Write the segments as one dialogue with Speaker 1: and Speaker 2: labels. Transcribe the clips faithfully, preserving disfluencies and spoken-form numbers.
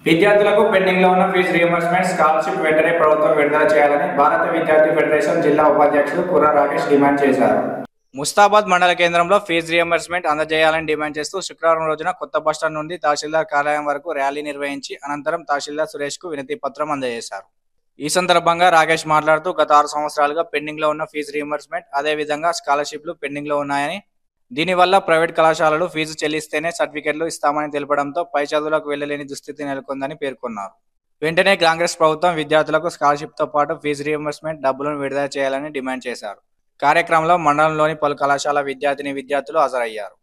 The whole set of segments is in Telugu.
Speaker 1: విద్యార్థులకు పెండింగ్లో ఉన్న ఫీజు రీయింబర్స్మెంట్ స్కాలర్షిప్ వెంటనే ప్రభుత్వం విడుదల చేయాలని భారత విద్యార్థి ఫెడరేషన్ జిల్లా ఉపాధ్యక్షులు కుర్ర రాకేష్ డిమాండ్ చేశారు. ముస్తాబాద్ మండల కేంద్రంలో ఫీజు రీయింబర్స్మెంట్ అందజేయాలని డిమాండ్ చేస్తూ శుక్రవారం రోజున కొత్త బస్టాండ్ నుండి తహసీల్దార్ కార్యాలయం వరకు ర్యాలీ నిర్వహించి అనంతరం తహసీల్దార్ సురేష్ కు వినతి పత్రం అందజేశారు. ఈ సందర్భంగా రాకేష్ మాట్లాడుతూ గత ఆరు సంవత్సరాలుగా పెండింగ్ లో ఉన్న ఫీజు రీయింబర్స్మెంట్ అదేవిధంగా స్కాలర్షిప్లు పెండింగ్ లో ఉన్నాయని, దీనివల్ల ప్రైవేట్ కళాశాలలు ఫీజు చెల్లిస్తేనే సర్టిఫికెట్లు ఇస్తామని తెలపడంతో పై చదువులకు వెళ్లలేని దుస్థితి నెలకొందని పేర్కొన్నారు. వెంటనే కాంగ్రెస్ ప్రభుత్వం విద్యార్థులకు స్కాలర్షిప్ తో పాటు ఫీజు రీయింబర్స్మెంట్ డబ్బులను విడుదల చేయాలని డిమాండ్ చేశారు. కార్యక్రమంలో మండలంలోని పలు కళాశాల విద్యార్థిని విద్యార్థులు హాజరయ్యారు.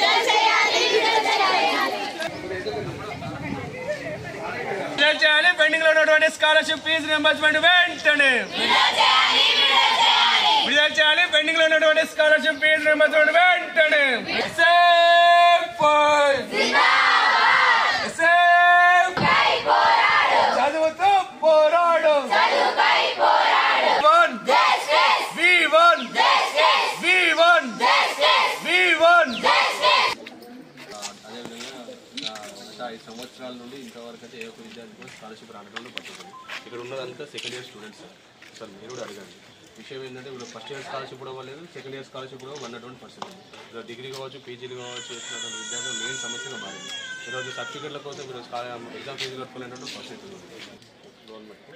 Speaker 2: పెండింగ్ లో ఉన్నటువంటి స్కాలర్షిప్ ఫీజు రీయింబర్స్మెంట్ వెంటనే విడుదల చేయాలి. పెండింగ్ లో ఉన్నటువంటి స్కాలర్షిప్ ఫీజు రీయింబర్స్మెంట్ వెంటనే చదువుతూ పోరాడు
Speaker 3: ఐదు సంవత్సరాల నుండి ఇంతవరకు అయితే ఏ ఒక్క విద్యార్థి కూడా స్కాలర్షిప్ రావడంలో పట్టుకుంది. ఇక్కడ ఉన్నదంతా second year students sir. Sir మీరు కూడా అడగండి. విషయం ఏంటంటే ఇప్పుడు ఫస్ట్ ఇయర్ స్కాలర్షిప్ కూడా లేదు, సెకండ్ ఇయర్ స్కాలర్షిప్ కూడా ఉన్నటువంటి పరిస్థితి ఉంది. ఇలా డిగ్రీ కావచ్చు, పీజీలు కావచ్చు చేసినటువంటి విద్యార్థులు మెయిన్ సమస్యగా మారింది. ఈరోజు సర్టిఫికెట్ల కోసం మీరు ఎగ్జామ్ ఫీజు కట్టుకోలేనటువంటి పరిస్థితి ఉంది గవర్నమెంట్.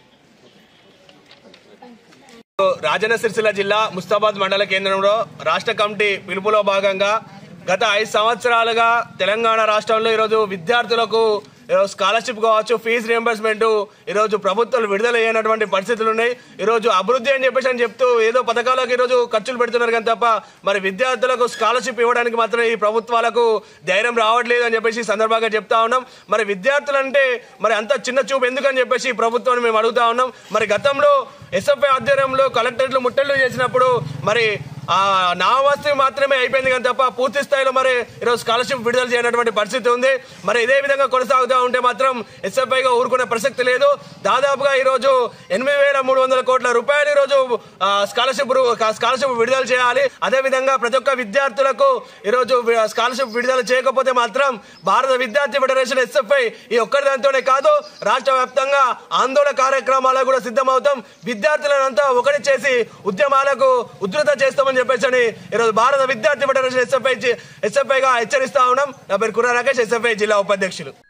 Speaker 2: రాజన్న సిరిసిల్ల జిల్లా ముస్తాబాద్ మండల కేంద్రంలో రాష్ట్ర కమిటీ పిలుపులో భాగంగా గత ఐదు సంవత్సరాలుగా తెలంగాణ రాష్ట్రంలో ఈరోజు విద్యార్థులకు ఈరోజు స్కాలర్షిప్ కావచ్చు, ఫీజు రియంబర్స్మెంట్ ఈరోజు ప్రభుత్వాలు విడుదల అయినటువంటి పరిస్థితులు ఉన్నాయి. ఈరోజు అభివృద్ధి అని చెప్పేసి అని చెప్తూ ఏదో పథకాలకు ఈరోజు ఖర్చులు పెడుతున్నారు కానీ తప్ప మరి విద్యార్థులకు స్కాలర్షిప్ ఇవ్వడానికి మాత్రం ఈ ప్రభుత్వాలకు ధైర్యం రావట్లేదు అని చెప్పేసి సందర్భంగా చెప్తా ఉన్నాం. మరి విద్యార్థులు అంటే మరి అంత చిన్న చూపు ఎందుకని చెప్పేసి ప్రభుత్వాన్ని మేము అడుగుతా ఉన్నాం. మరి గతంలో ఎస్ఎఫ్ఐ ఆధ్వర్యంలో కలెక్టరేట్లు ముట్టళ్లు చేసినప్పుడు మరి ఆ నామవస్తి మాత్రమే అయిపోయింది కానీ తప్ప పూర్తి స్థాయిలో మరి ఈరోజు స్కాలర్షిప్ విడుదల చేయనటువంటి పరిస్థితి ఉంది. మరి ఇదే విధంగా కొనసాగుతూ ఉంటే మాత్రం ఎస్ఎఫ్ఐగా ఊరుకునే ప్రసక్తి లేదు. దాదాపుగా ఈరోజు ఎనిమిది వేల మూడు వందల కోట్ల రూపాయలు ఈరోజు స్కాలర్షిప్ స్కాలర్షిప్ విడుదల చేయాలి. అదేవిధంగా ప్రతి ఒక్క విద్యార్థులకు ఈరోజు స్కాలర్షిప్ విడుదల చేయకపోతే మాత్రం భారత విద్యార్థి ఫెడరేషన్ ఎస్ఎఫ్ఐ ఈ ఒక్కరి దాంతోనే కాదు రాష్ట్ర వ్యాప్తంగా ఆందోళన కార్యక్రమాలకు కూడా సిద్ధమవుతాం. విద్యార్థులంతా ఒకటి చేసి ఉద్యమాలకు ఉధృత చేస్తామని చెప్పేసి ఈరోజు భారత విద్యార్థి ఫెడరేషన్ ఎస్ఎఫ్ఐ ఎస్ఎఫ్ఐగా హెచ్చరిస్తా ఉన్నాం. నా పేరు కుర్ర రాకేష్, ఎస్ఎఫ్ఐ జిల్లా ఉపాధ్యక్షులు.